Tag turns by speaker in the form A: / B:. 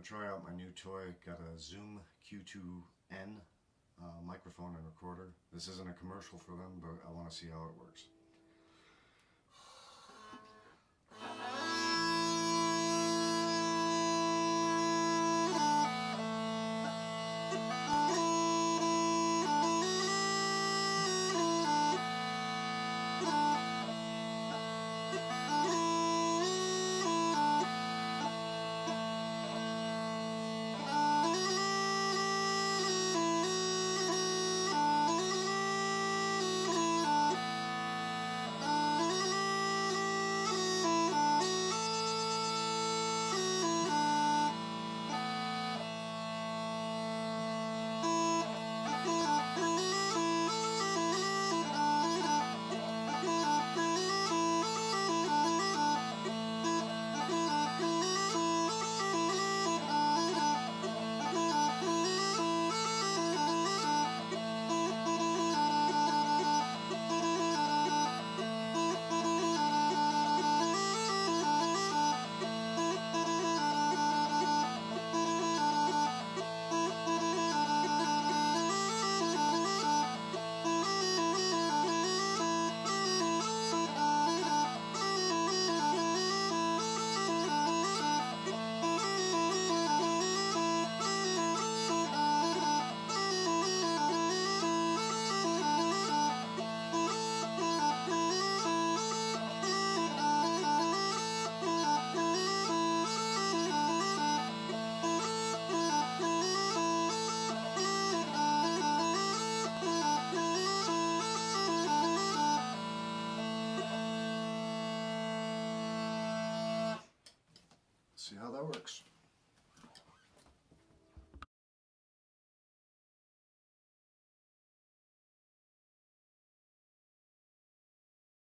A: going to try out my new toy. Got a Zoom Q2N microphone and recorder. This isn't a commercial for them, but I want to see how it works. See how that works.